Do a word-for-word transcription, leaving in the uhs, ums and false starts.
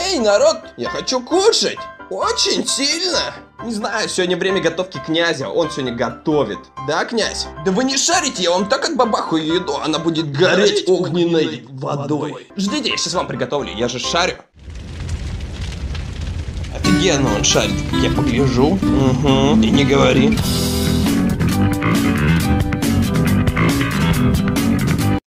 Эй, народ, я хочу кушать. Очень сильно. Не знаю, сегодня время готовки князя, он сегодня готовит. Да, князь? Да вы не шарите, я вам так отбабахаю еду, она будет гореть, гореть огненной водой. водой. Ждите, я сейчас вам приготовлю, я же шарю. Офигенно он шарит, я погляжу. Угу, и не говори.